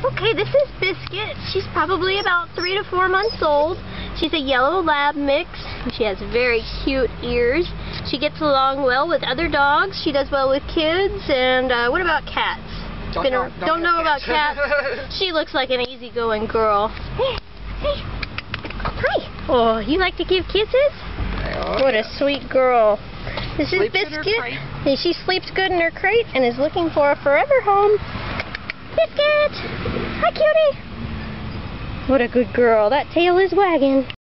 Okay, this is Biscuit. She's probably about 3 to 4 months old. She's a yellow lab mix. She has very cute ears. She gets along well with other dogs. She does well with kids. And what about cats? Don't know about cats. She looks like an easygoing girl. Hey, hey. Hi. Oh, you like to give kisses? Oh, what a sweet girl. This is Biscuit. And she sleeps good in her crate and is looking for a forever home. Biscuit! Hi, cutie! What a good girl. That tail is wagging.